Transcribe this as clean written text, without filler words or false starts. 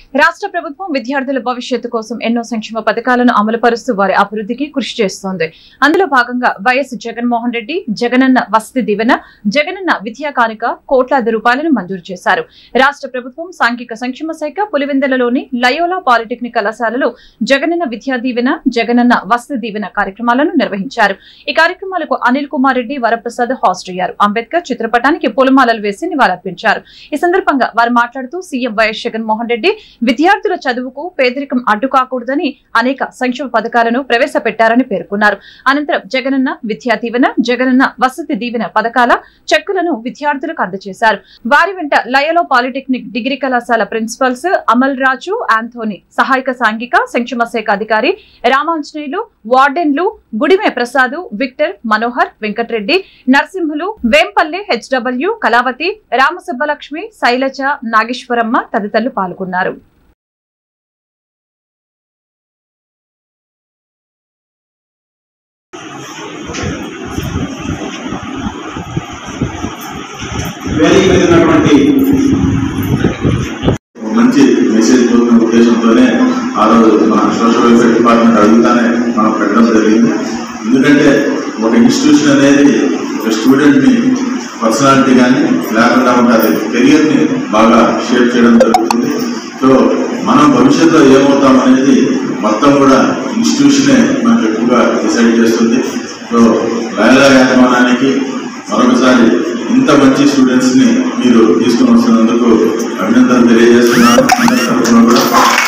రాష్ట్ర ప్రభుత్వం విద్యార్థుల భవిష్యత్తు కోసం ఎన్నో సంక్షేమ పథకాలను అమలు పరుస్తూ వారి అభివృద్ధికి కృషి చేస్తోంది. అందులో భాగంగా వైఎస్ జగన్మోహన్ రెడ్డి జగనన్న వసతి దీవెన, జగనన్న విద్యా కానుక కోట్లాది రూపాయలను మంజూరు చేశారు. రాష్ట్ర ప్రభుత్వం సాంఘిక సంక్షేమ శాఖ పులివెందులలోని లయోలా పాలిటెక్నిక్ కళాశాలలో జగనన్న విద్యా దీవెన, జగనన్న వసతి దీవెన కార్యక్రమాలను నిర్వహించారు. ఈ కార్యక్రమాలకు అనిల్ కుమార్ రెడ్డి, వరప్రసాద్ హాజరయ్యారు. అంబేద్కర్ చిత్రపటానికి పూలమాలలు వేసి నివాళులర్పించారు. ఈ సందర్భంగా వారు మాట్లాడుతూ సీఎం వైఎస్ జగన్మోహన్ రెడ్డి విద్యార్థుల చదువుకు పేదరికం అడ్డు కాకూడదని అనేక సంక్షేమ పథకాలను ప్రవేశపెట్టారని పేర్కొన్నారు. అనంతరం జగనన్న విద్యా దీవెన, జగనన్న వసతి దీవెన పథకాల చెక్కులను విద్యార్థులకు అందజేశారు. వారి వెంట లయోలా పాలిటెక్నిక్ డిగ్రీ కళాశాల ప్రిన్సిపల్స్ అమల్ రాజు, ఆంథోనీ, సహాయక సాంఘిక సంక్షేమ శాఖ అధికారి రామాంజనేయులు, వార్డెన్లు గుడిమే ప్రసాద్, విక్టర్, మనోహర్, వెంకటరెడ్డి, నరసింహులు, వేంపల్లె, హెచ్డబ్ల్యూ, కళావతి, రామసుబ్బలక్ష్మి, శైలజ, నాగేశ్వరమ్మ తదితరులు పాల్గొన్నారు. మంచి మెసేజ్ పొందిన ఉద్దేశంతోనే ఆ రోజు మన సోషల్ వెల్ఫేర్ డిపార్ట్మెంట్ అడుగుతానే మనం పెట్టడం జరిగింది. ఎందుకంటే ఒక ఇన్స్టిట్యూషన్ అనేది ఒక స్టూడెంట్ని పర్సనాలిటీ కానీ లేకుండా ఉంటుంది, కెరియర్ని బాగా షేప్ చేయడం జరుగుతుంది. సో మనం భవిష్యత్తులో ఏమవుతాం అనేది మొత్తం కూడా ఇన్స్టిట్యూషనే మనకు ఎక్కువగా డిసైడ్ చేస్తుంది. సో లయోలా యాజమాన్యానికి మరొకసారి ఇంత మంచి స్టూడెంట్స్ని మీరు తీసుకుని వస్తున్నందుకు అభినందనలు తెలియజేస్తున్నాను. అందరి తరఫున కూడా